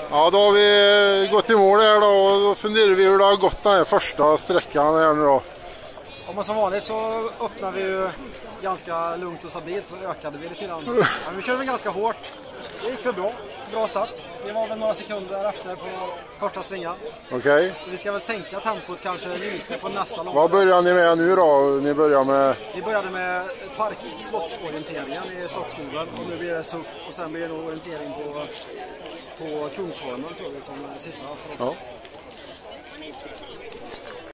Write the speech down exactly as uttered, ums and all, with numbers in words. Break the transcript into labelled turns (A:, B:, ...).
A: Ja, då har vi gått i mål här då och då funderar vi hur det har gått den här första sträckan här nu då.
B: Ja, men som vanligt så öppnar vi ju ganska lugnt och stabilt, så ökade vi lite grann. Ja, vi körde ganska hårt. Det gick för bra. Bra start. Vi var väl några sekunder efter på första slingan.
A: Okej. Okay.
B: Så vi ska väl sänka tempot kanske lite på nästa lång.
A: Vad börjar ni med nu då? Ni börjar med...
B: Vi började med park slottsorienteringen i Slottsskogen och nu blir det S U P och sen blir det nog orientering på, på Kungsholmen tror vi som sista för oss.
A: Ja.